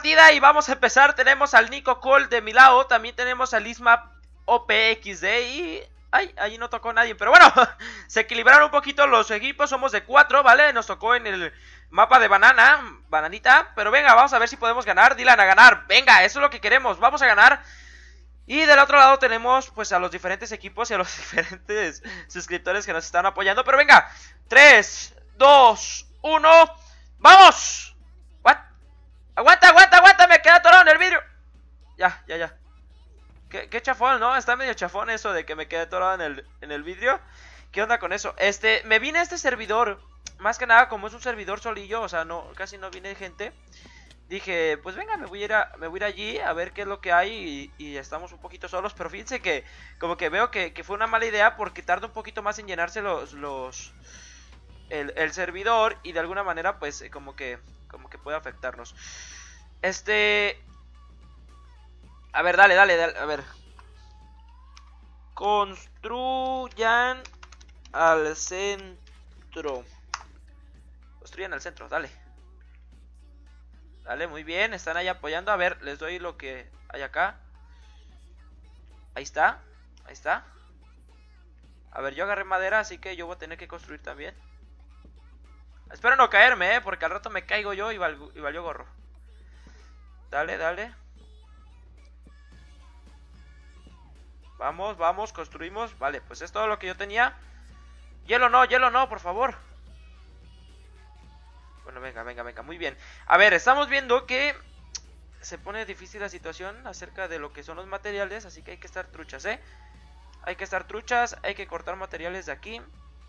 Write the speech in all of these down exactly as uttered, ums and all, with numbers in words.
partida y vamos a empezar. Tenemos al Nico Cole de mi lado. También tenemos al Isma O P X D y... Ay, ahí no tocó nadie, pero bueno, se equilibraron un poquito los equipos. Somos de cuatro, ¿vale? Nos tocó en el mapa de banana, bananita. Pero venga, vamos a ver si podemos ganar. Dylan, a ganar, venga, eso es lo que queremos. Vamos a ganar. Y del otro lado tenemos pues a los diferentes equipos y a los diferentes suscriptores que nos están apoyando. Pero venga, tres, dos, uno, ¡vamos! ¿What? Aguanta, aguanta, aguanta, me quedé atorado en el vidrio. Ya, ya, ya. Qué, qué chafón, ¿no? Está medio chafón eso de que me quedé atorado en el, en el vidrio. ¿Qué onda con eso? Este, me vine a este servidor, más que nada como es un servidor solillo, o sea, no, casi no viene gente. Dije, pues venga, me voy a ir, a, me voy a ir allí a ver qué es lo que hay y, y estamos un poquito solos. Pero fíjense que como que veo que, que fue una mala idea porque tarda un poquito más en llenarse los... los el, el servidor y de alguna manera pues como que, como que puede afectarnos. Este... A ver, dale, dale, dale, a ver. Construyan al centro. Construyan al centro, dale. Dale, muy bien, están ahí apoyando. A ver, les doy lo que hay acá. Ahí está, ahí está. A ver, yo agarré madera, así que yo voy a tener que construir también. Espero no caerme, eh, porque al rato me caigo yo y, val y valió gorro. Dale, dale. Vamos, vamos, construimos. Vale, pues es todo lo que yo tenía. Hielo no, hielo no, por favor. Bueno, venga, venga, venga, muy bien. A ver, estamos viendo que se pone difícil la situación acerca de lo que son los materiales, así que hay que estar truchas, ¿eh? Hay que estar truchas, hay que cortar materiales de aquí.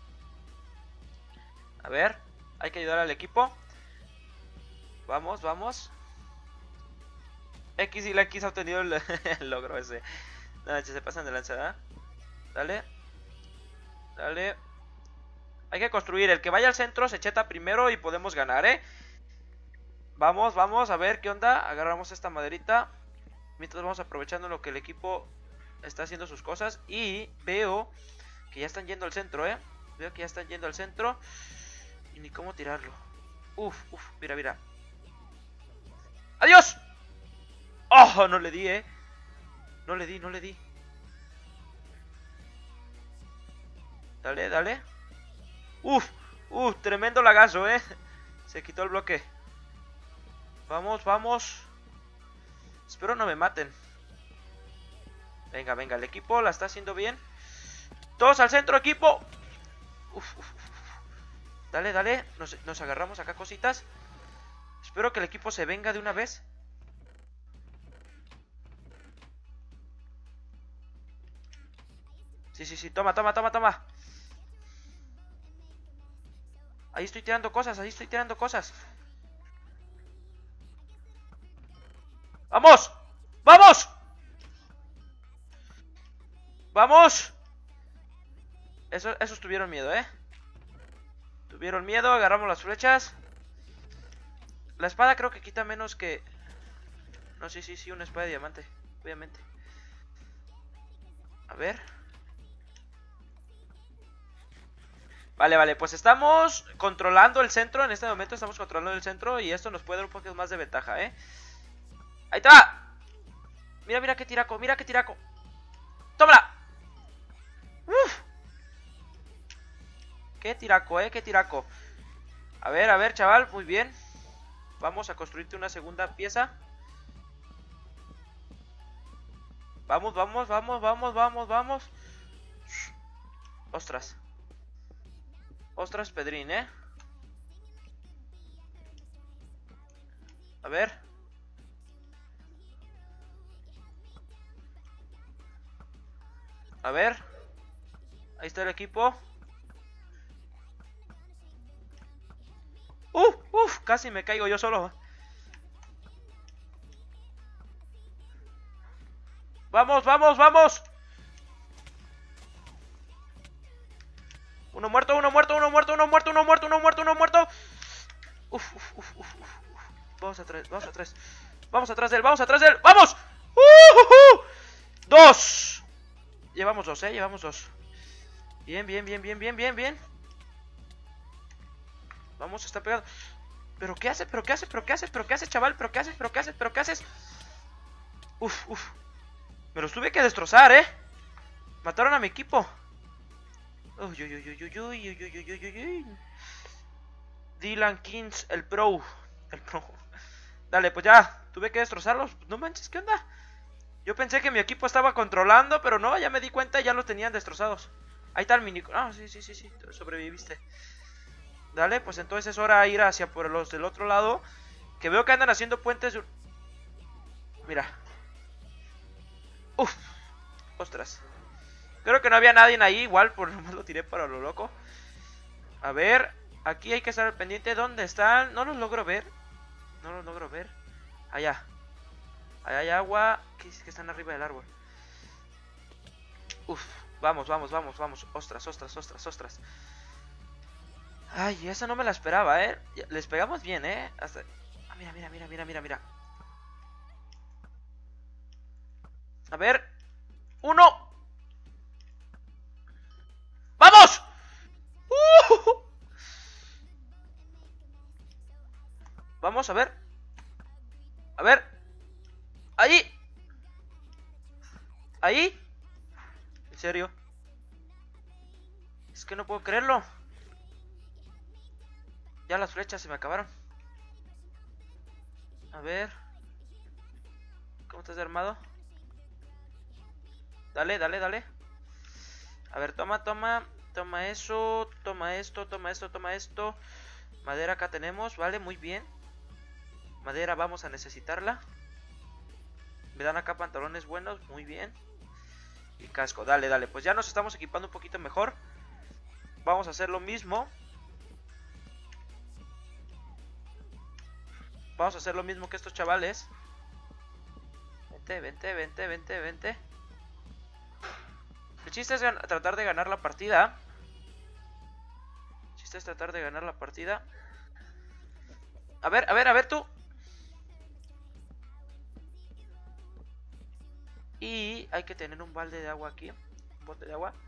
A ver, hay que ayudar al equipo. Vamos, vamos. X y la X ha obtenido el, el logro ese. No, se pasan de lanzada. Dale. Dale. Hay que construir. El que vaya al centro se cheta primero y podemos ganar, ¿eh? Vamos, vamos. A ver qué onda. Agarramos esta maderita. Mientras vamos aprovechando lo que el equipo está haciendo sus cosas. Y veo que ya están yendo al centro, ¿eh? Veo que ya están yendo al centro. Y ni cómo tirarlo. Uf, uf. Mira, mira. ¡Adiós! ¡Oh! No le di, ¿eh? No le di, no le di. Dale, dale. Uf, uf, tremendo lagazo, eh. Se quitó el bloque. Vamos, vamos. Espero no me maten. Venga, venga, el equipo la está haciendo bien. Todos al centro, equipo. Uf, uf, uf. Dale, dale. Nos, nos agarramos acá cositas. Espero que el equipo se venga de una vez. Sí, sí, sí, toma, toma, toma, toma. Ahí estoy tirando cosas, ahí estoy tirando cosas. ¡Vamos! ¡Vamos! ¡Vamos! Eso, esos tuvieron miedo, ¿eh? Tuvieron miedo, agarramos las flechas. La espada creo que quita menos que... No, sí, sí, sí, una espada de diamante, obviamente. A ver... Vale, vale, pues estamos controlando el centro. En este momento estamos controlando el centro y esto nos puede dar un poquito más de ventaja, ¿eh? ¡Ahí está! Mira, mira qué tiraco, mira qué tiraco. ¡Tómala! ¡Uf! ¡Qué tiraco, eh! ¡Qué tiraco! A ver, a ver, chaval, muy bien. Vamos a construirte una segunda pieza. Vamos, vamos, vamos, vamos, vamos, vamos. Ostras. Ostras, Pedrín, ¿eh? A ver. A ver. Ahí está el equipo. ¡Uf! ¡Uf! Casi me caigo yo solo. ¡Vamos, vamos, vamos! Uno muerto, uno muerto, uno muerto, uno muerto, uno muerto, uno muerto, uno muerto. Uf, uf, uf, uf, uf. Vamos atrás, vamos atrás. Vamos atrás de él, vamos atrás de él. ¡Vamos! ¡Uh, uh, uh! ¡Dos! Llevamos dos, eh, llevamos dos. Bien, bien, bien, bien, bien, bien, bien. Vamos, está pegado. ¿Pero qué haces? ¿Pero qué haces? ¿Pero qué haces? ¿Pero qué haces, chaval? ¿Pero qué haces? ¿Pero qué haces? ¿Pero qué haces? Uf, uf. Me los tuve que destrozar, ¿eh? Mataron a mi equipo. Uy, uy, uy, uy, uy, uy, uy, uy, uy, uy, uy. Dylan Kings, el pro. El pro. Dale, pues ya. Tuve que destrozarlos. No manches, ¿qué onda? Yo pensé que mi equipo estaba controlando, pero no, ya me di cuenta y ya los tenían destrozados. Ahí está el mini... Ah, sí, sí, sí, sí. Sobreviviste. Dale, pues entonces es hora de ir hacia por los del otro lado. Que veo que andan haciendo puentes de... Mira. Uf. Ostras. Creo que no había nadie ahí, igual, por lo menos lo tiré para lo loco. A ver, aquí hay que estar al pendiente. ¿Dónde están? No los logro ver. No los logro ver. Allá. Allá hay agua. ¿Qué es que están arriba del árbol? Uf. Vamos, vamos, vamos, vamos. Ostras, ostras, ostras, ostras. Ay, esa no me la esperaba, ¿eh? Les pegamos bien, ¿eh? Hasta... Ah, mira, mira, mira, mira, mira, mira. A ver. ¡Uno! ¡Vamos! ¡Uh! Vamos, a ver. A ver. Ahí. Ahí. ¿En serio? Es que no puedo creerlo. Ya las flechas se me acabaron. A ver. ¿Cómo estás de armado? Dale, dale, dale. A ver, toma, toma. Toma eso, toma esto, toma esto, toma esto. Madera acá tenemos, vale, muy bien. Madera vamos a necesitarla. Me dan acá pantalones buenos, muy bien. Y casco, dale, dale. Pues ya nos estamos equipando un poquito mejor. Vamos a hacer lo mismo. Vamos a hacer lo mismo que estos chavales. Vente, vente, vente, vente, vente. El chiste es tratar de ganar la partida. El chiste es tratar de ganar la partida. A ver, a ver, a ver tú. Y hay que tener un balde de agua aquí. Un bote de agua.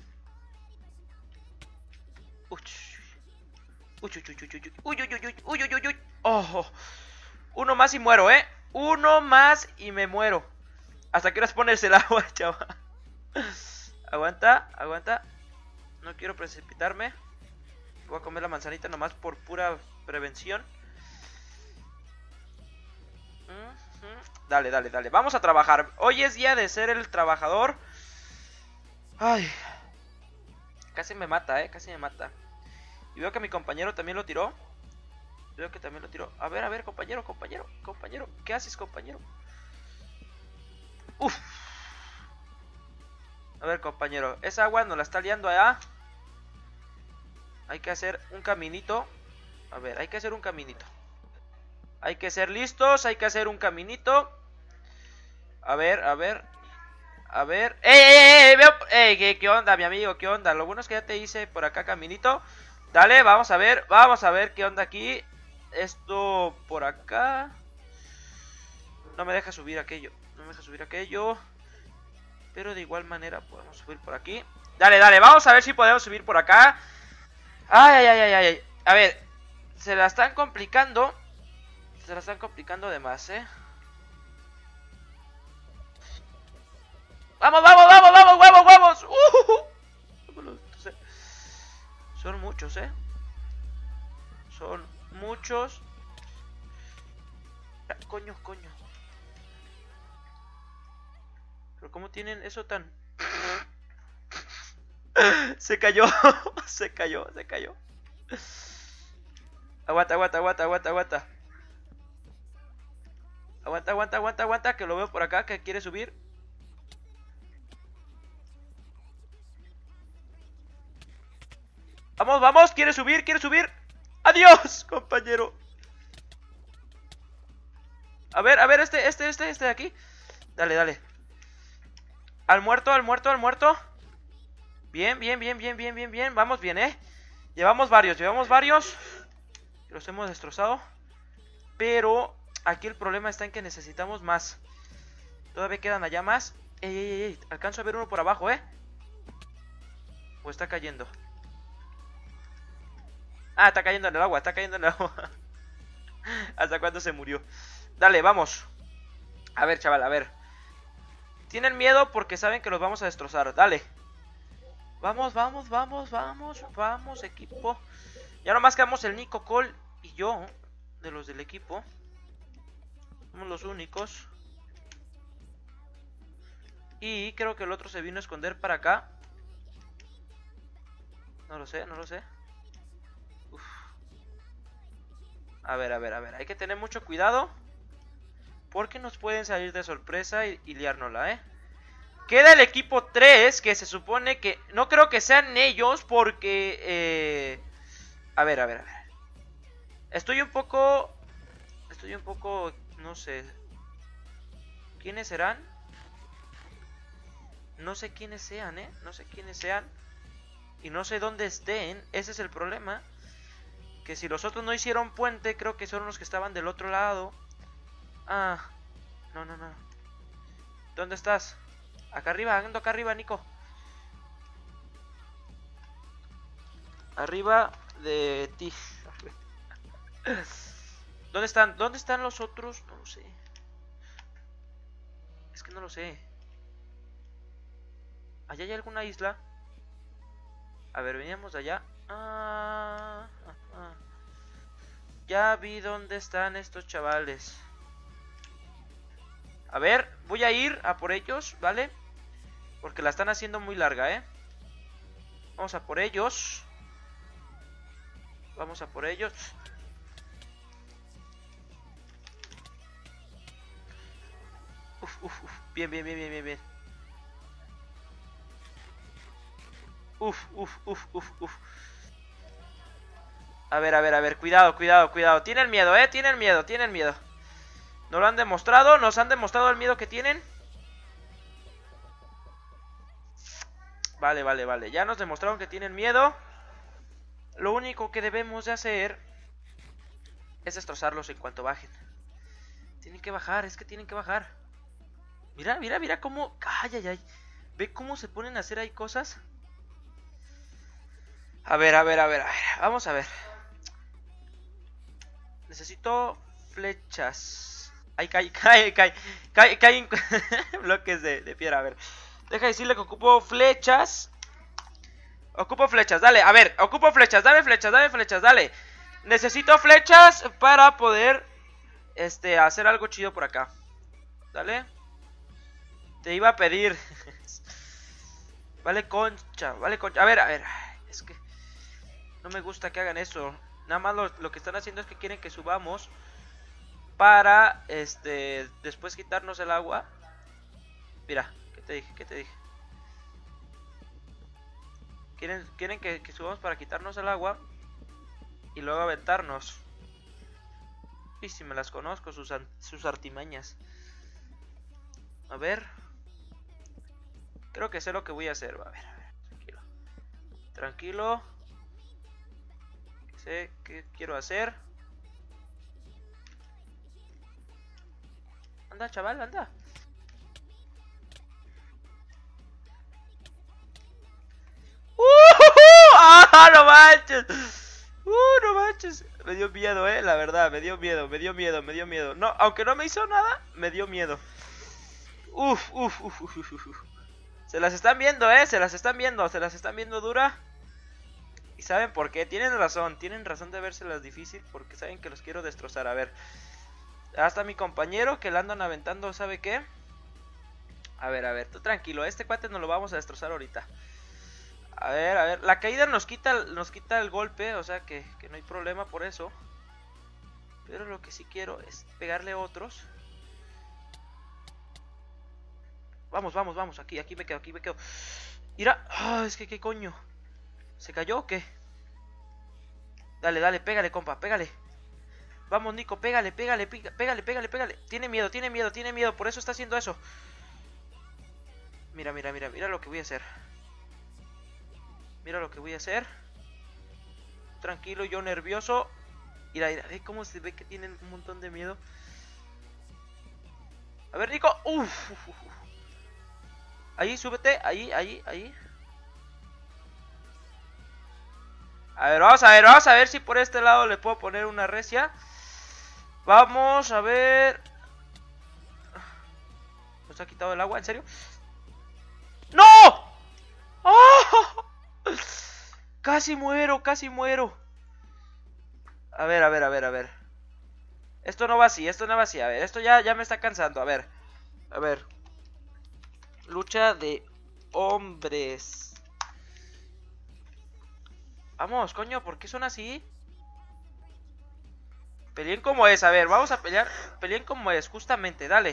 Uy, uy, uy, uy, uy, uy, uy, uy, uy, uy, uy, uy, uy. Oh, uno más y muero, ¿eh? Uno más y me muero. ¿Hasta qué horas pones el agua, chaval? Aguanta, aguanta. No quiero precipitarme. Voy a comer la manzanita nomás por pura prevención. Dale, dale, dale. Vamos a trabajar. Hoy es día de ser el trabajador. Ay. Casi me mata, eh. Casi me mata. Y veo que mi compañero también lo tiró. Veo que también lo tiró. A ver, a ver, compañero, compañero, compañero. ¿Qué haces, compañero? Uf. A ver, compañero. Esa agua nos la está liando allá. Hay que hacer un caminito. A ver, hay que hacer un caminito. Hay que ser listos. Hay que hacer un caminito. A ver, a ver. A ver. ¡Ey, ey, ey! Veo... ¡Ey! ¿Qué, ¿Qué onda, mi amigo? ¿Qué onda? Lo bueno es que ya te hice por acá caminito. Dale, vamos a ver. Vamos a ver qué onda aquí. Esto por acá. No me deja subir aquello. No me deja subir aquello. Pero de igual manera podemos subir por aquí. Dale, dale. Vamos a ver si podemos subir por acá. Ay, ay, ay, ay, ay. A ver. Se la están complicando. Se la están complicando de más, ¿eh? ¡Vamos, vamos, vamos, vamos, vamos, vamos! ¡Uh! Son muchos, ¿eh? Son muchos. Coño, coño. Pero ¿cómo tienen eso tan...? Se cayó. Se cayó, se cayó. Aguanta, aguanta, aguanta, aguanta, aguanta. Aguanta, aguanta, aguanta, aguanta. Que lo veo por acá, que quiere subir. Vamos, vamos, quiere subir, quiere subir. ¡Adiós, compañero! A ver, a ver, este, este, este, este de aquí. Dale, dale. Al muerto, al muerto, al muerto. Bien, bien, bien, bien, bien, bien, bien. Vamos bien, eh. Llevamos varios, llevamos varios. Los hemos destrozado. Pero aquí el problema está en que necesitamos más. Todavía quedan allá más. Ey, ey, ey, alcanzo a ver uno por abajo, eh. O está cayendo. Ah, está cayendo en el agua, está cayendo en el agua. ¿Hasta cuándo se murió? Dale, vamos. A ver, chaval, a ver. Tienen miedo porque saben que los vamos a destrozar. Dale. Vamos, vamos, vamos, vamos. Vamos, equipo. Ya nomás quedamos el Nico Cole y yo. De los del equipo. Somos los únicos. Y creo que el otro se vino a esconder para acá. No lo sé, no lo sé. Uf. A ver, a ver, a ver. Hay que tener mucho cuidado. Porque nos pueden salir de sorpresa y, y liárnosla, ¿eh? Queda el equipo tres, que se supone que... No creo que sean ellos porque... Eh... A ver, a ver, a ver. Estoy un poco... Estoy un poco... No sé. ¿Quiénes serán? No sé quiénes sean, ¿eh? No sé quiénes sean. Y no sé dónde estén. Ese es el problema. Que si los otros no hicieron puente, creo que son los que estaban del otro lado. Ah. No, no, no. ¿Dónde estás? Acá arriba, ando acá arriba, Nico. Arriba de ti. ¿Dónde están? ¿Dónde están los otros? No lo sé. Es que no lo sé. ¿Allá hay alguna isla? A ver, veníamos de allá. Ah, ah, ah. Ya vi dónde están estos chavales. A ver, voy a ir a por ellos, ¿vale? Porque la están haciendo muy larga, ¿eh? Vamos a por ellos. Vamos a por ellos. Uf, uf, uf. Bien, bien, bien, bien, bien, bien. Uf, uf, uf, uf, uf. A ver, a ver, a ver. Cuidado, cuidado, cuidado. Tienen miedo, eh. Tienen miedo, tienen miedo. Nos lo han demostrado. Nos han demostrado el miedo que tienen. Vale, vale, vale. Ya nos demostraron que tienen miedo. Lo único que debemos de hacer es destrozarlos en cuanto bajen. Tienen que bajar, es que tienen que bajar. Mira, mira, mira cómo... Ay, ay, ay. ¿Ve cómo se ponen a hacer ahí cosas? A ver, a ver, a ver, a ver. Vamos a ver. Necesito flechas. Ay, cae, cae, cae. Cae, cae bloques de, de piedra, a ver. Deja de decirle que ocupo flechas. Ocupo flechas, dale, a ver, ocupo flechas, dame flechas, dame flechas, dale. Necesito flechas para poder Este, hacer algo chido por acá. Dale. Te iba a pedir. Vale, concha, vale, concha. A ver, a ver, es que no me gusta que hagan eso. Nada más lo, lo que están haciendo es que quieren que subamos para, este, después quitarnos el agua. Mira, ¿qué te dije? ¿Qué te dije? Quieren, quieren que, que subamos para quitarnos el agua y luego aventarnos. Y si me las conozco, sus, sus artimañas. A ver. Creo que sé lo que voy a hacer. A ver, a ver, tranquilo. Tranquilo. Sé qué quiero hacer. Anda, chaval, anda. ¡Uh! ¡Ah, no manches! ¡Uh, no manches! Me dio miedo, eh, la verdad, me dio miedo, me dio miedo, me dio miedo. No, aunque no me hizo nada, me dio miedo. Uf, uf, uf, uf, uf, uf. Se las están viendo, eh, se las están viendo, se las están viendo dura. Y saben por qué, tienen razón, tienen razón de vérselas difícil porque saben que los quiero destrozar. A ver, hasta mi compañero que la andan aventando, ¿sabe qué? A ver, a ver, tú tranquilo, este cuate nos lo vamos a destrozar ahorita. A ver, a ver, la caída nos quita, nos quita el golpe, o sea que, que no hay problema por eso. Pero lo que sí quiero es pegarle otros. Vamos, vamos, vamos, aquí, aquí me quedo, aquí me quedo. Mira, oh, es que qué coño. ¿Se cayó o qué? Dale, dale, pégale, compa, pégale. Vamos, Nico, pégale, pégale, pégale, pégale, pégale. Tiene miedo, tiene miedo, tiene miedo, por eso está haciendo eso. Mira, mira, mira, mira lo que voy a hacer. Mira lo que voy a hacer. Tranquilo, yo nervioso. Mira, mira, ve cómo se ve que tienen un montón de miedo. A ver, Nico. Uf, uf, uf. Ahí, súbete, ahí, ahí, ahí. A ver, vamos a ver, vamos a ver si por este lado le puedo poner una recia. Vamos a ver. ¿Nos ha quitado el agua? ¿En serio? ¡No! ¡Oh! Casi muero, casi muero. A ver, a ver, a ver, a ver. Esto no va así, esto no va así. A ver, esto ya, ya me está cansando. A ver, a ver. Lucha de hombres. Vamos, coño, ¿por qué son así? Peleen como es, a ver, vamos a pelear. Peleen como es, justamente, dale.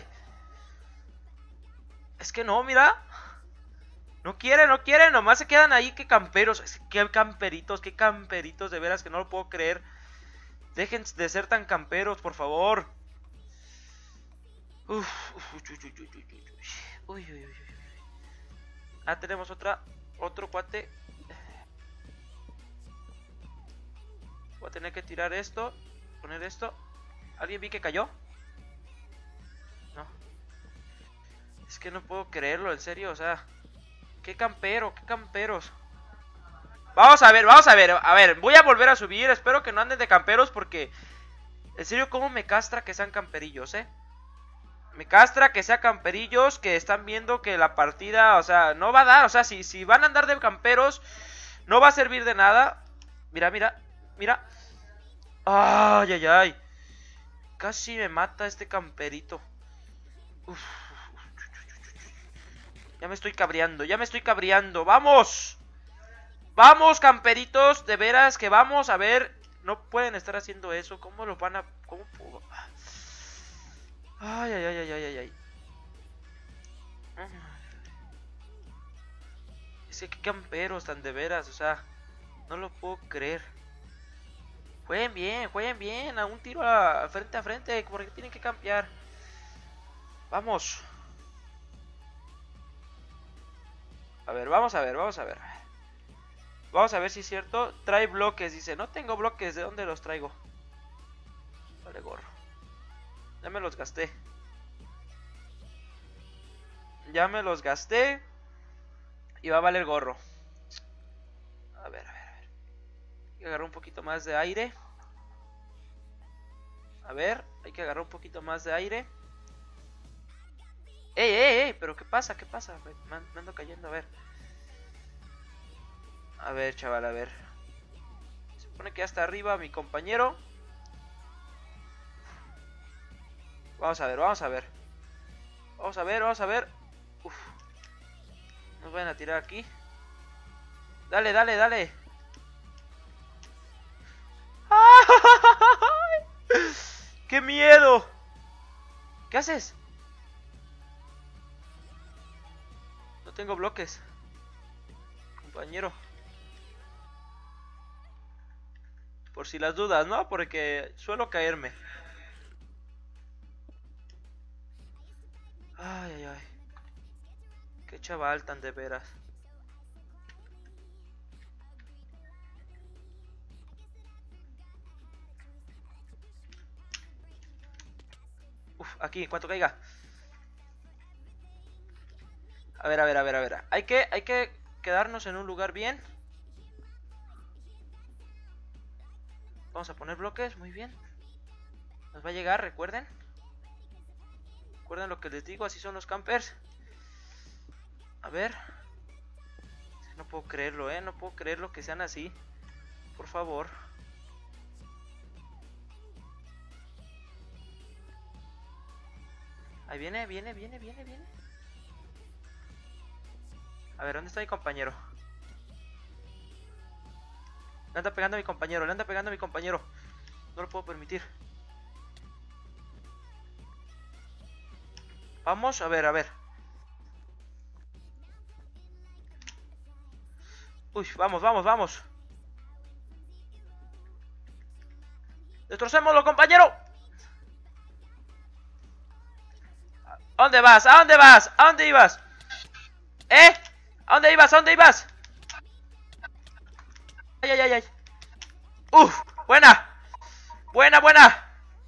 Es que no, mira. No quieren, no quieren, nomás se quedan ahí. Que camperos, que camperitos, que camperitos, de veras que no lo puedo creer. Dejen de ser tan camperos, por favor. Uf, uf, uy, uy, uy, uy, uy, uy, uy, uy, uy. Ah, tenemos otra, otro cuate. Voy a tener que tirar esto, poner esto. ¿Alguien vi que cayó? No. Es que no puedo creerlo, en serio, o sea. Qué campero, qué camperos. Vamos a ver, vamos a ver, a ver, voy a volver a subir. Espero que no anden de camperos porque en serio, cómo me castra que sean camperillos, eh. Me castra que sean camperillos que están viendo que la partida, o sea, no va a dar. O sea, si, si van a andar de camperos, no va a servir de nada. Mira, mira, mira. Ay, ay, ay. Casi me mata este camperito. Uf. Ya me estoy cabreando, ya me estoy cabreando. ¡Vamos! ¡Vamos, camperitos! De veras que vamos a ver. No pueden estar haciendo eso. ¿Cómo lo van a...? ¿Cómo puedo? Ay, ay, ay, ay, ay, ay. Es que qué camperos tan de veras, o sea, no lo puedo creer. Jueguen bien, jueguen bien. A un tiro a frente a frente. Porque tienen que campear. Vamos. A ver, vamos a ver, vamos a ver. Vamos a ver si es cierto. Trae bloques, dice. No tengo bloques, ¿de dónde los traigo? Vale, gorro. Ya me los gasté. Ya me los gasté. Y va a valer gorro. A ver, a ver, a ver. Hay que agarrar un poquito más de aire. A ver, hay que agarrar un poquito más de aire. ¡Ey, ey, ey! ¿Pero qué pasa? ¿Qué pasa? Me, me ando cayendo, a ver. A ver, chaval, a ver. Se supone que ya está arriba mi compañero. Vamos a ver, vamos a ver. Vamos a ver, vamos a ver. Uf. Nos van a tirar aquí. Dale, dale, dale. ¡Qué miedo! ¿Qué haces? No tengo bloques, compañero. Por si las dudas, ¿no? Porque suelo caerme. Ay, ay, ay. Qué chaval tan de veras. Uf, aquí, en cuanto caiga. A ver, a ver, a ver, a ver. Hay que, hay que quedarnos en un lugar bien. Vamos a poner bloques, muy bien. Nos va a llegar, recuerden. Recuerden lo que les digo, así son los campers. A ver. No puedo creerlo, eh. No puedo creerlo que sean así. Por favor. Ahí viene, viene, viene, viene, viene. A ver, ¿dónde está mi compañero? Le anda pegando a mi compañero, le anda pegando a mi compañero. No lo puedo permitir. Vamos, a ver, a ver. Uy, vamos, vamos, vamos. ¡Destrocémoslo, compañero! ¿A dónde vas? ¿A dónde vas? ¿A dónde ibas? ¿Eh? ¿A dónde ibas? ¿A dónde ibas? Ay, ay, ay, ay. Uf, buena. Buena, buena.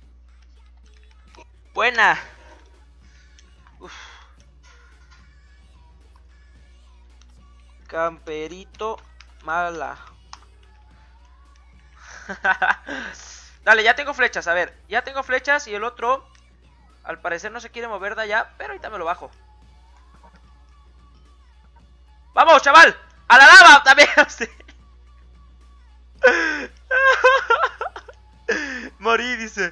Buena. Uf. Camperito mala. Dale, ya tengo flechas, a ver. Ya tengo flechas y el otro, al parecer no se quiere mover de allá, pero ahorita me lo bajo. ¡Vamos, chaval! ¡A la lava también! Morí, dice.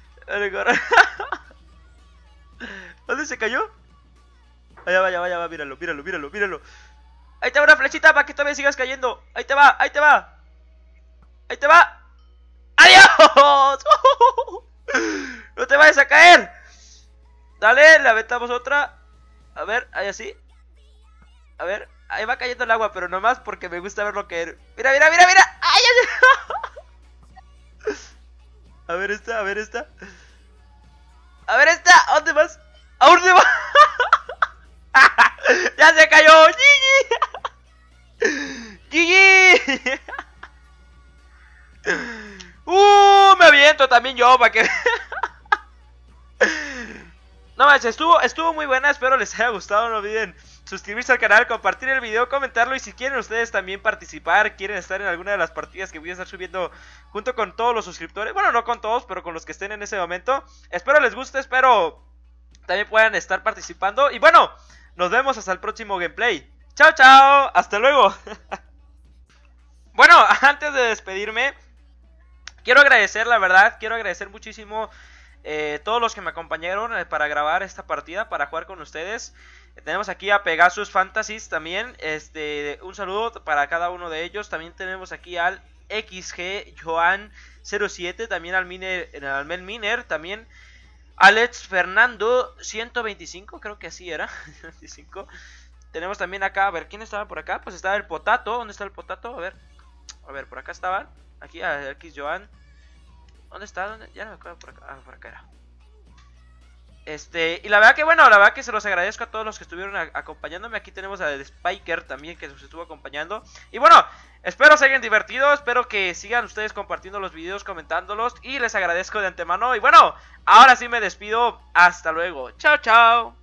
¿Dónde se cayó? Allá va, allá va, allá va, míralo, míralo, míralo, míralo. Ahí te va una flechita para que todavía sigas cayendo. Ahí te va, ahí te va. Ahí te va. ¡Adiós! No te vayas a caer. Dale, le aventamos otra. A ver, ahí así. A ver, ahí va cayendo el agua, pero nomás porque me gusta ver lo que... Mira, mira, mira, mira. ¡Ay, ay! A ver esta, a ver esta. A ver esta, ¿a dónde vas? ¿A dónde vas? ¡Ya se cayó! ¡Gigi! ¡Gigi! ¡Uh! Me aviento también yo para que... No manches, estuvo, estuvo muy buena. Espero les haya gustado. No olviden suscribirse al canal, compartir el video, comentarlo. Y si quieren ustedes también participar, quieren estar en alguna de las partidas que voy a estar subiendo junto con todos los suscriptores, bueno, no con todos, pero con los que estén en ese momento. Espero les guste, espero también puedan estar participando. Y bueno, nos vemos hasta el próximo gameplay. Chao, chao, hasta luego. Bueno, antes de despedirme, quiero agradecer, la verdad, quiero agradecer muchísimo eh, todos los que me acompañaron eh, para grabar esta partida, para jugar con ustedes. Eh, tenemos aquí a Pegasus Fantasies también, este, un saludo para cada uno de ellos. También tenemos aquí al X G Joan cero siete, también al Miner, al Mel Miner, también Alex Fernando ciento veinticinco, creo que así era, veinticinco. Tenemos también acá, a ver, ¿quién estaba por acá? Pues estaba el Potato, ¿dónde está el Potato? A ver, a ver, por acá estaban, aquí a X Joan. ¿Dónde está? ¿Dónde? Ya no me acuerdo, por acá, ah, por acá era. Este, y la verdad que bueno, la verdad que se los agradezco a todos los que estuvieron a, acompañándome. Aquí tenemos a Spiker también que nos estuvo acompañando. Y bueno, espero se hayan divertido, espero que sigan ustedes compartiendo los videos, comentándolos. Y les agradezco de antemano. Y bueno, ahora sí me despido, hasta luego. Chao, chao.